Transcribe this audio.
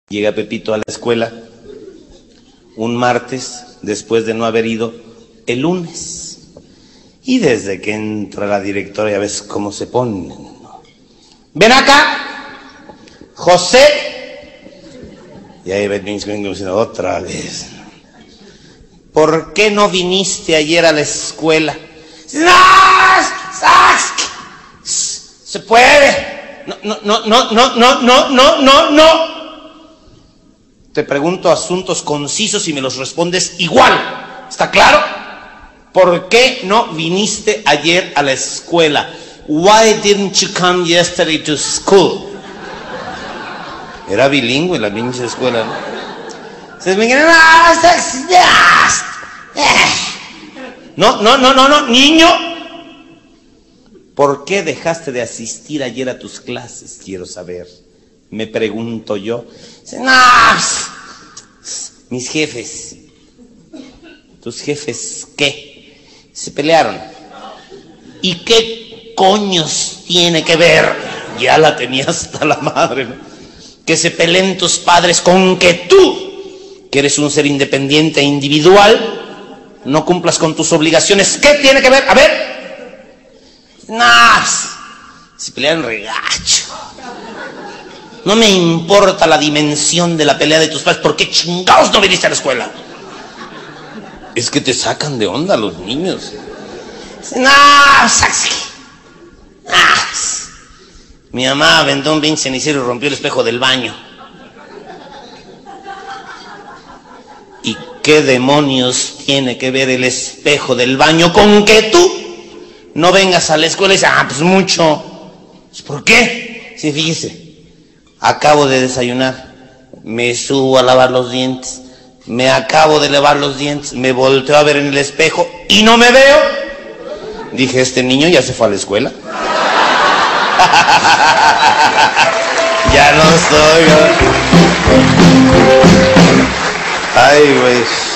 Llega Pepito a la escuela un martes, después de no haber ido el lunes. Y desde que entra la directora, ya ves cómo se ponen. ¡Ven acá, José! Y ahí vengo diciendo otra vez. ¿Por qué no viniste ayer a la escuela? ¡No! ¡Se puede! No. Te pregunto asuntos concisos y me los respondes igual. ¿Está claro? ¿Por qué no viniste ayer a la escuela? Why didn't you come yesterday to school? Era bilingüe la pinche escuela, ¿no? No, niño. ¿Por qué dejaste de asistir ayer a tus clases? Quiero saber. Me pregunto yo. No, mis jefes. ¿Tus jefes qué? Se pelearon. ¿Y qué coños tiene que ver? Ya la tenía hasta la madre, ¿no? Que se peleen tus padres con que tú, que eres un ser independiente e individual, no cumplas con tus obligaciones. ¿Qué tiene que ver? A ver. No, se pelearon regacho. No me importa la dimensión de la pelea de tus padres. ¿Por qué chingados no viniste a la escuela? Es que te sacan de onda los niños. No, mi mamá aventó un pinche cenicero y rompió el espejo del baño. ¿Y qué demonios tiene que ver el espejo del baño con que tú no vengas a la escuela y dices, pues mucho? ¿Por qué? Sí, fíjese. Acabo de desayunar, me subo a lavar los dientes, me acabo de lavar los dientes, me volteo a ver en el espejo y no me veo. Dije, este niño ya se fue a la escuela. Ya no estoy. Ay, güey.